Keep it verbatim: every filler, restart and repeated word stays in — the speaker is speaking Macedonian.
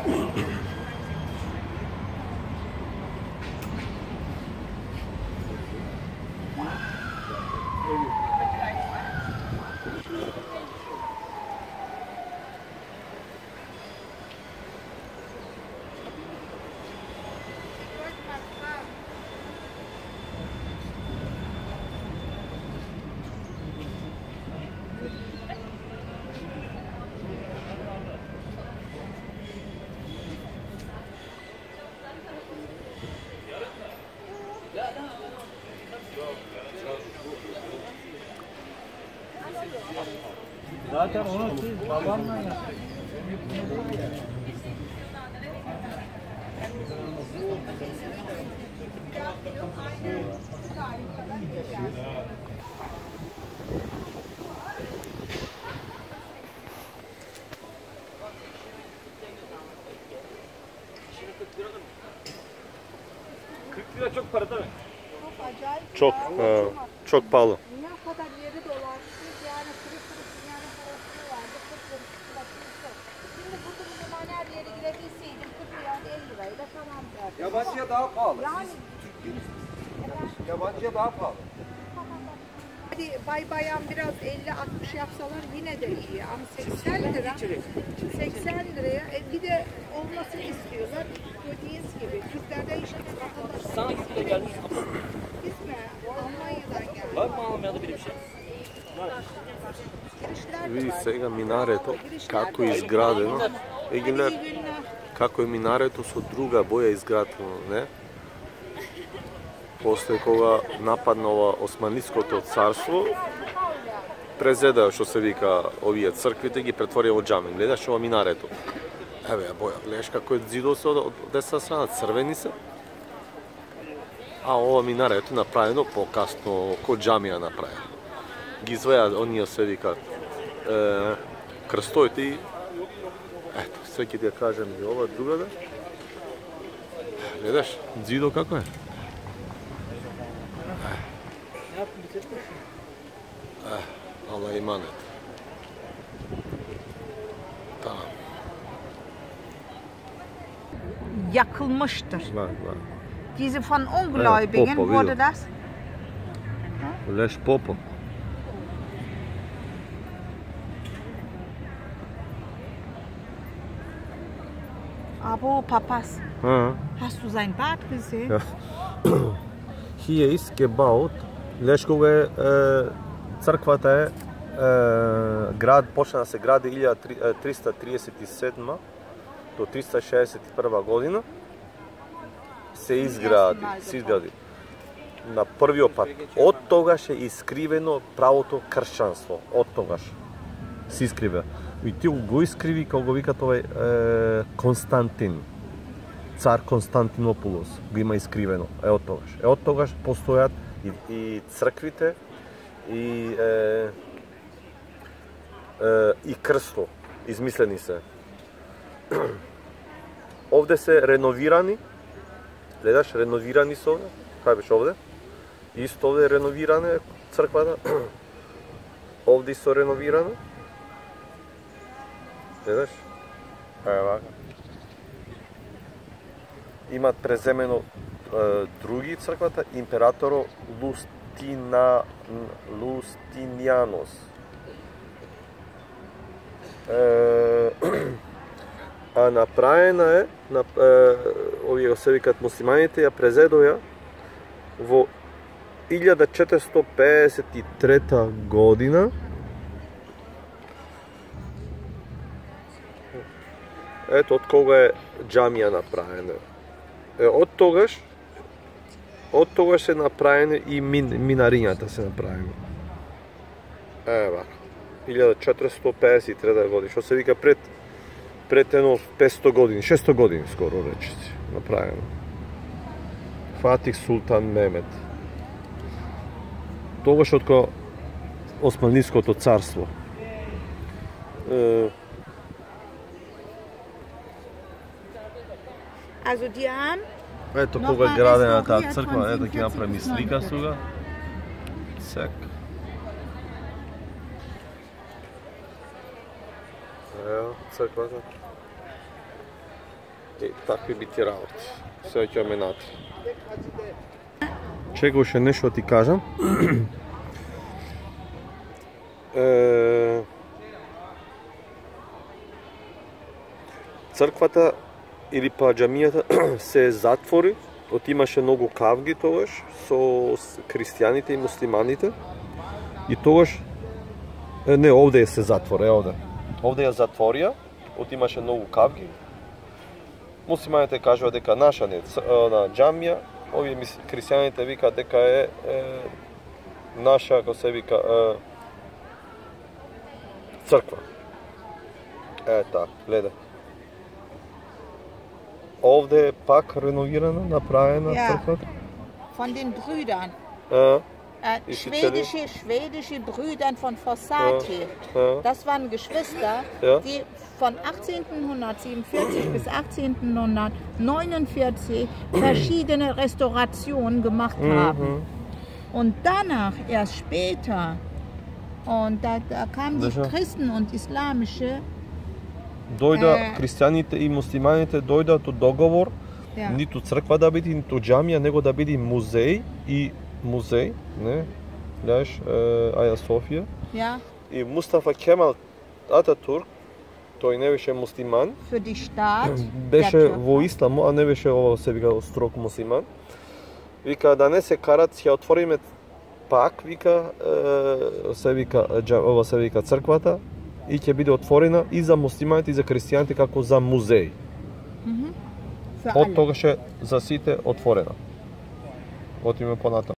Zaten onu siz babamla yaptınız. kırk lira çok para değil mi? Çok acayip. Çok, ya. e, çok pahalı. Ne kadar yeri dolaştık yani kırık kırık dünyanın parası vardı. kırk lira bakıyorsun. Şimdi burada bu zaman her yere girebilseydim kırk lira elli lirayla tamam derdim. Yabancıya daha pahalı. Yani. Yabancıya daha pahalı. Hadi bay bayan biraz elli altmış yapsalar yine de iyi ama seksen lira. seksen liraya e, bir de olmasını istiyorlar. Dediğiniz gibi Türklerde işte vatandaşlar. Sana gittiğinde gelmiş. Biz mi? Almanya'dan geldi. Var mı Almanya'da bir şey? Vidi сега минарето, како е изградено. И ги гледат како е минарето со друга боја изградено, не? После кога нападнала Османлиското царство, презеда, што се вика, овие црквите ги претворија во џами. Гледаш ова минарето. Еве ја боја, гледаш како е зидоси од десна страна, црвени се. А ова минарето е направено покасно, ко џамија направено. Ги изваја оние се вика е, крстоите и ето, се ќе ти ја кажем и ова друга да. Гледаш, зидо како е? Е, ала иманет. Tamam. Yakılmıştır. Var, var. Diese von Ungläubigen Popo, wurde wieder. das. Lež popo. Abo, Papas, Ha. hast du sein Bad gesehen? Ja. Hier ist gebaut. Леш кога е, е црквата е, е град почна да се гради илјада триста триесет и седма до триста шеесет и прва година. Се изгради, се изгради на првиот пат. Од тогаш е искривено правото кршćanство. Од тогаш се искриве. И ти го искриви како го викат овој е, Константин. Цар Константинополос го има искривено. Е од тогаш. Е од тогаш постојат и, и црквите и е, е, и крсто измислени се. Овде се реновирани. Гледаш, реновирани се овде. Кај беше овде? Исто овде е реновирана црквата. Овде се реновирана. Гледаш? Ева. Имат преземено е, други црквата, императоро Лустина, Лустинијанос. Е, а направена е, на, е, овие се викат муслиманите, ја презедоја во илјада четиристотини пеесет и трета година. Ето од кога е џамија направена. Е, од тогаш од тогаш се направени и мин, минарињата се направени. Ева, илјада четиристотини пеесет и трета година, што се вика пред пред едно петсто години, шестсто години скоро речиси направено. Фатих Султан Мемет. Тогаш од кога Османлиското царство. Е, Also die haben Ето кога е градена таа црква, ето ќе направи слика сега. Цек. Ево, црквата. Е, такви би ти работи. Сега ќе менати. Чего ще нешто ти кажам. е... Црквата или па џамијата се затвори, от имаше многу кавги тогаш со христијаните и муслиманите. И тогаш е, не, овде се затвори, е овде. Овде ја затворија, от имаше многу кавги. Муслиманите кажува дека наша не на џамија, овие христијаните викаат дека е, е наша, како се вика, е, црква. Е, така, гледа. Овде е пак реновирана, направена Ja. црквата. Von den Brüdern. Е, Äh, Ich schwedische, schwedische Brüdern von Fossati. Ja. Das waren Geschwister, Ja. die von achtzehnhundertsiebenundvierzig bis achtzehnhundertneunundvierzig verschiedene Restaurationen gemacht haben. Und danach, erst später, und da, da kamen die Sicher. Christen und islamische, дојда Е. христијаните и муслиманите дојдат од договор ja, ниту црква да биде, ниту џамија, него да биде музеј и музеј, не? Гледаш, Аја Софија. ja, И Мустафа Кемал Ататурк, тој не беше муслиман, für die Staat, беше der во Türken. исламу, а не беше ова се вика строг муслиман. Вика да не се карат, ќе отвориме пак, вика, е, се вика џа- ова се вика црквата и ќе биде отворена и за муслиманите и за христијаните како за музеј. Für Од alle. тогаш е за сите отворена. Отиме понатаму.